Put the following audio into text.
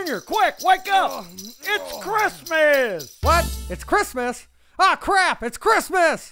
Junior, quick, wake up! It's Christmas! What? It's Christmas? Ah, crap! It's Christmas!